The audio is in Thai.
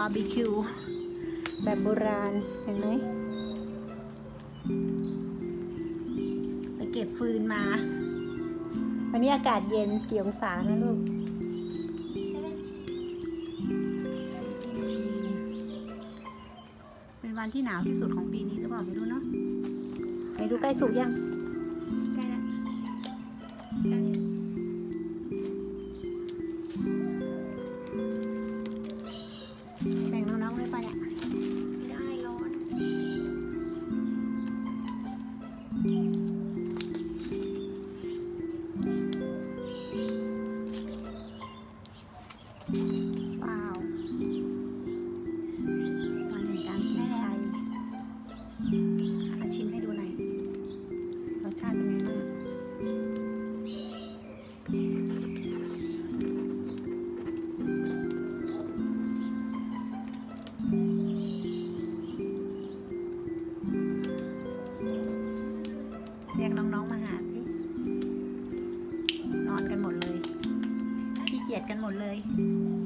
าร์บีคิวแบบโบราณเห็นไหมไปเก็บฟืนมาวันนี้อากาศเย็นกี่องศานะลูกเป็นวันที่หนาวที่สุดของปีนี้หรือเปล่าไม่รู้เนาะไหนดูใกล้สุกยังใกล้แล้วแบ่งน้องๆไว้ปะเนี่ยไม่ได้ร้อนว้าววันแห่งการกินไทยชิมให้ดูหน่อยรสชาติเป็นไงบ้างเรียกน้องๆมาหาสินอนกันหมดเลยขี้เกียจกันหมดเลย